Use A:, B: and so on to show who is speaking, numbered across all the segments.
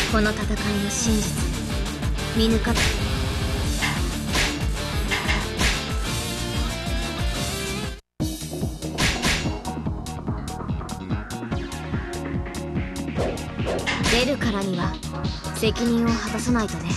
A: この戦いの真実見抜かない。出るからには責任を果たさないとね。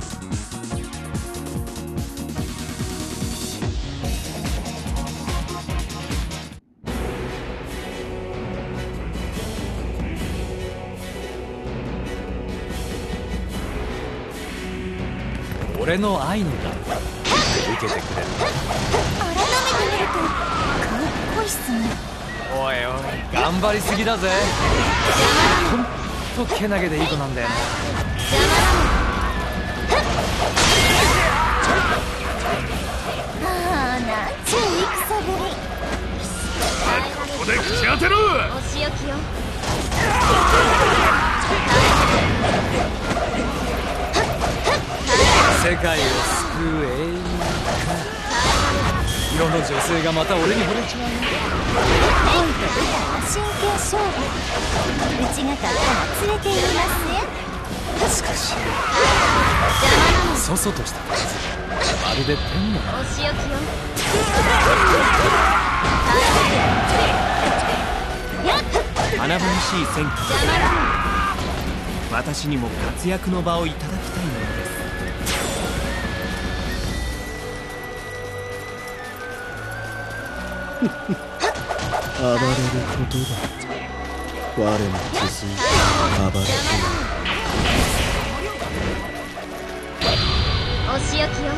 B: 俺の愛の歌受けてくれる。
C: 改めて見るとかっこいいっすね。
B: おいおい、頑張りすぎだぜ。ほんとけなげでいい子なんだよな。
C: ああ、なんちゅう戦ぶり。
D: ここで口当てろ。
A: お仕置きよ。
B: 世界を救う英雄か。世の女性がまた俺に惚れちまう。
C: 恋と歌は真剣勝負。うちが勝ったら連れて行きますよ。
B: しかしそそとしたまるで天の
A: お仕置きよ。
E: 華々しい戦果。私にも活躍の場をいただきたいものです。
F: 暴れることだ。我も続いて暴れる。
A: お仕置きよ。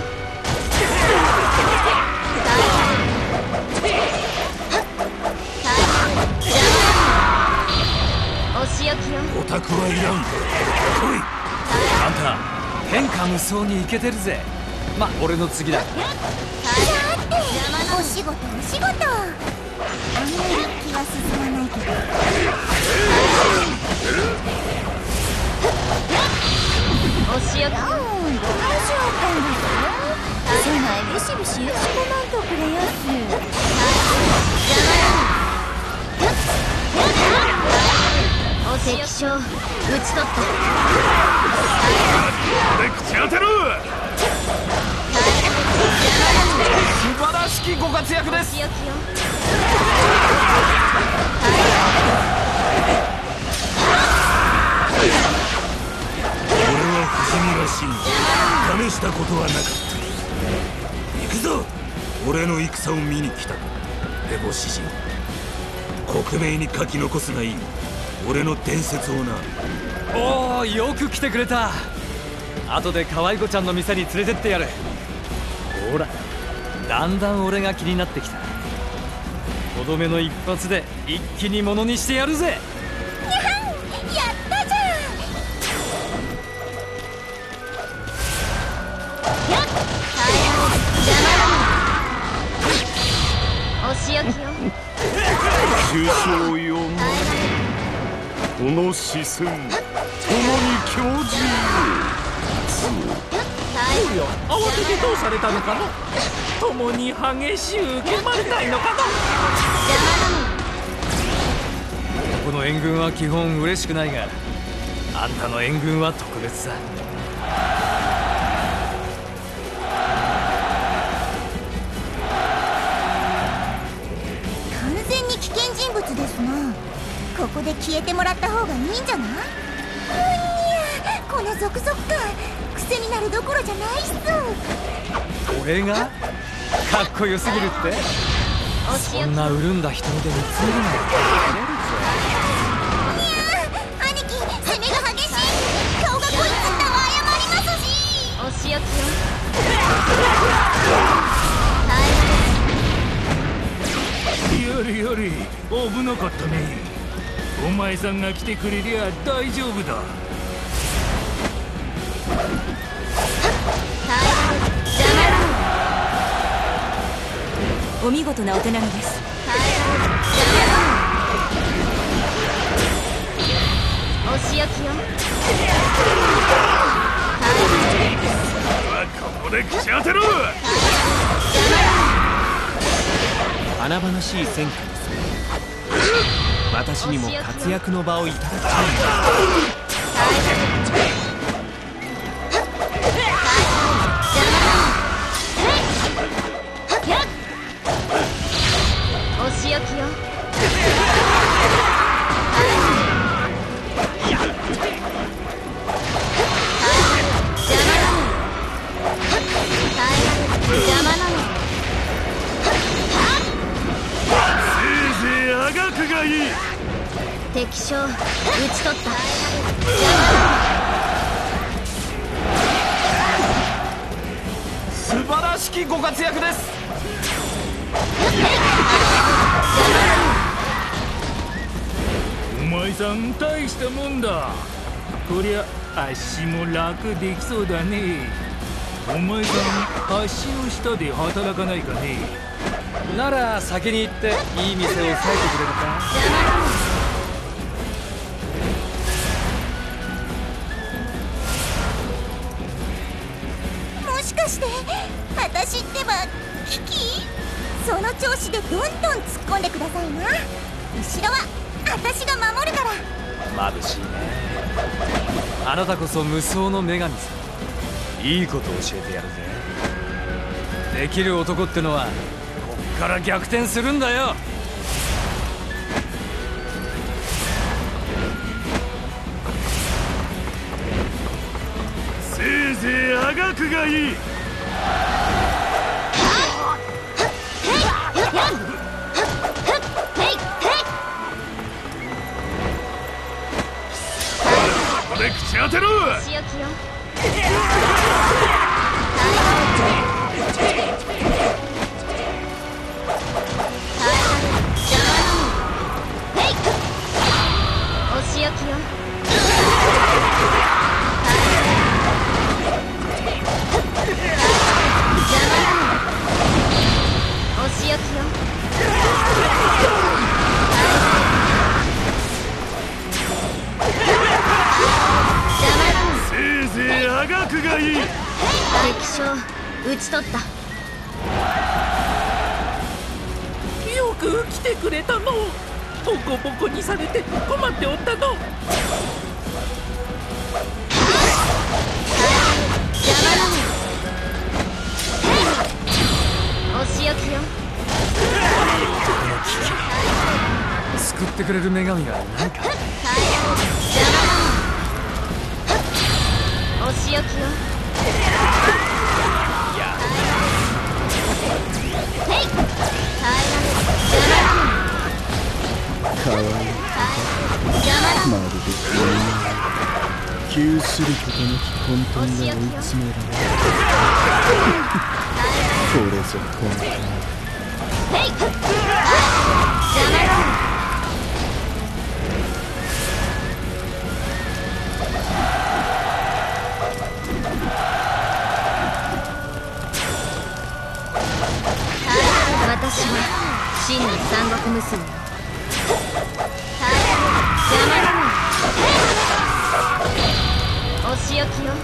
A: お仕置きよ。
D: オタクはいらん。来い。
B: あんた天下無双にイケてるぜ。ま、俺の次だ。
C: お仕事お仕事。あんまり気は進まないけど。
A: お仕置き。
C: どうしようかんですよ。そないビシビシ打ち込まんとくれやす。
A: お関所討ち取った。
D: ここで口当てろ。
B: 素晴らしきご活躍です。
A: お仕置きよ。
D: 俺は不死身らしい。試したことはなかった。行くぞ。俺の戦を見に来た。エボ詩人、克明に書き残すがいい。俺の伝説をな。
B: おお、よく来てくれた。後で可愛い子ちゃんの店に連れてってやる。ほら、だんだん俺が気になってきた。とどめの一発で一気にものにしてやるぜ。
C: やったじゃん。
A: お仕置きよ。
D: 首相よ、この視線、共に教授。
E: 慌ててどうされたのかの。共に激しゅう受けまりたいのかの。
B: この援軍は基本嬉しくないが、あんたの援軍は特別だ。
C: 完全に危険人物ですな。ここで消えてもらった方がいいんじゃない？この続々感、癖になるどころじゃないっす。
B: 俺がかっこよすぎるって。そんな潤んだ瞳で見つめるなよ。
C: 兄貴、攻めが激しい。顔がこいつったら謝りますし。
A: お仕置きよ。
D: やれやれ、危なかったね。お前さんが来てくれりゃ大丈夫だ。
G: お見事なお手並みです。
A: お仕置きよ。
D: ここで口当てろ。
E: 華々しい戦果ですね。私にも活躍の場をいただきたい。
A: お仕置きよ。邪魔なの。
D: せいぜいあがくがいい。
A: 敵将討ち取った。
E: 素晴らしきご活躍です。
D: お前さん大したもんだ。こりゃあっしも楽できそうだね。お前さんあっしの下で働かないかね。
B: なら先に行っていい店を押さえてくれるか。
C: もしかして私ってばキキ？その調子でどんどん突っ込んでくださいな。後ろは私が守るから。
B: 眩しいね。あなたこそ無双の女神さ。いいこと教えてやるぜ。できる男ってのはこっから逆転するんだよ。
D: せいぜいあがくがいい。ここで口当てろ。
A: お仕置きよ。お仕置きよ。お仕置きよ。
D: せいぜいあがくがいい。
A: 敵将討ち取った。
E: よく来てくれたの。ボコボコにされて困っておったの。
A: お仕置きよ。
B: 救ってくれる女神がないか。
A: お仕置きよ。
F: かわいいまるで急することなき混沌が追い詰められる。これぞ混沌。
A: 私は真の三国娘よ。お仕置きよ。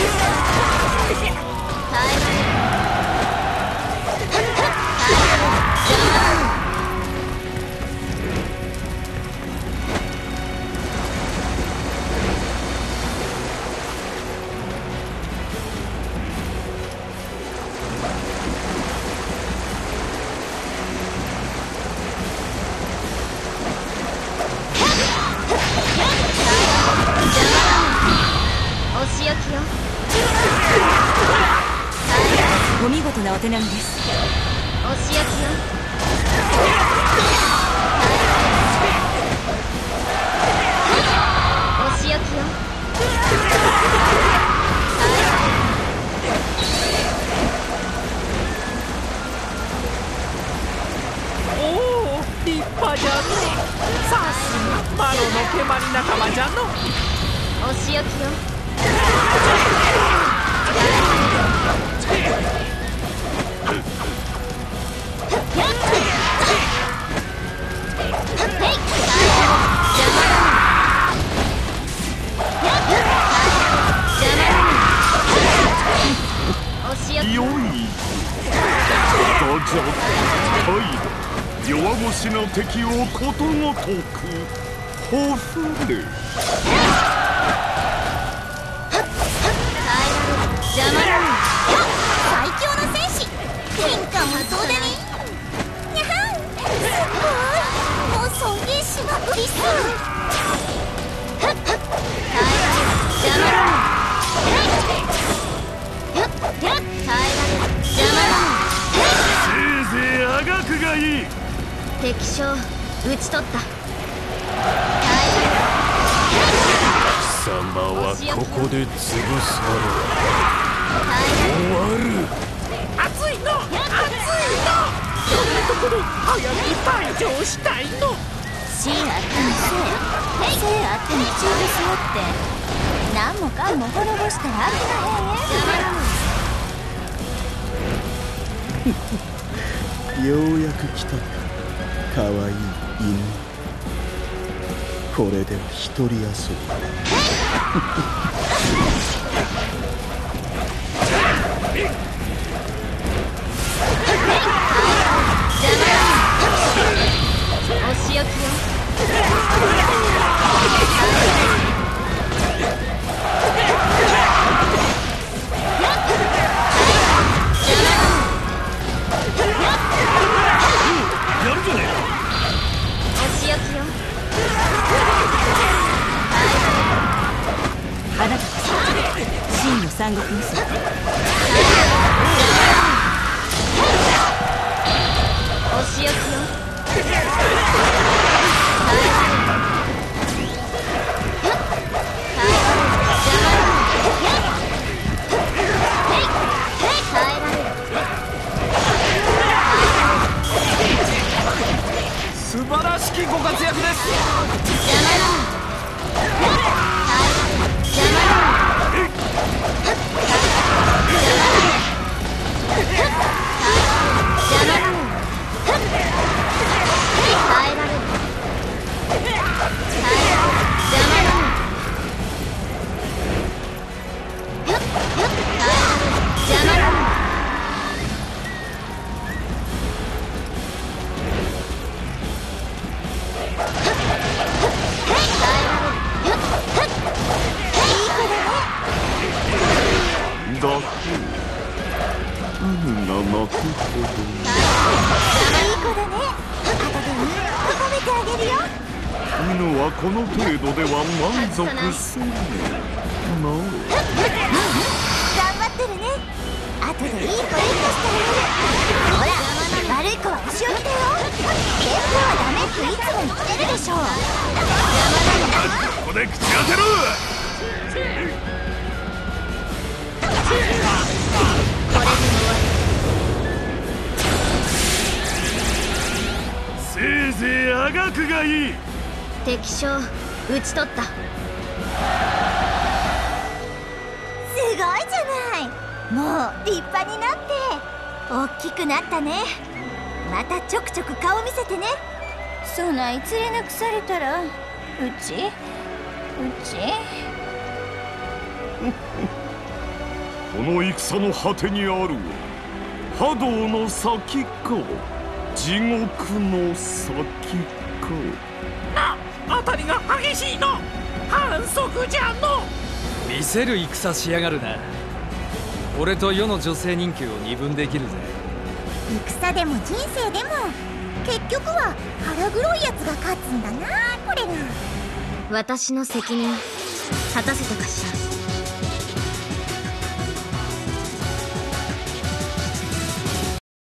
A: お仕置きよ。
G: お見事なお手並みです。
A: お仕置きよ。お仕置きよ。
E: おお、立派じゃの。さすがマロの蹴鞠仲間じゃの。
A: お仕置きよ。
D: よいどじょ態度。弱腰の敵をことごとくほふれ。
A: 敵将討ち取った。
D: 貴様はここで潰され終わる。
E: 熱いの熱いの、そんなところ早く退場したいの。
C: シーあってにせいあってに中で背負って何もかんも滅ぼしたらあきまへん。
F: ようやく来たか、かわいい犬。これでは一人遊び。
A: お仕置きよ。
B: やるじゃねえか。
A: お仕置きよ。
G: あなたこそ真の三国無双。
A: お仕置きよ。
B: 素晴らしきご活躍です。
D: 犬はこの程度では満足せぬの。
C: 頑張ってるね。後でいい子演歌してあげる。ほら悪い子はお仕置きだよ。喧嘩はダメっていつも言ってるでしょ。
D: ここで口当てろ。
A: これで終わり。
D: せいぜいあがくがいい。
A: 敵将討ち取った。
C: すごいじゃない。もう立派になって大きくなったね。またちょくちょく顔見せてね。そない連れなくされたらうち
D: この戦の果てにあるは波動の先か地獄の先か。
E: 当たりが激しいの。反則じゃの。
B: 見せる戦しやがるな。俺と世の女性人気を二分できるぜ。
C: 戦でも人生でも結局は腹黒いやつが勝つんだな。これが
A: 私の責任果たせたかしら。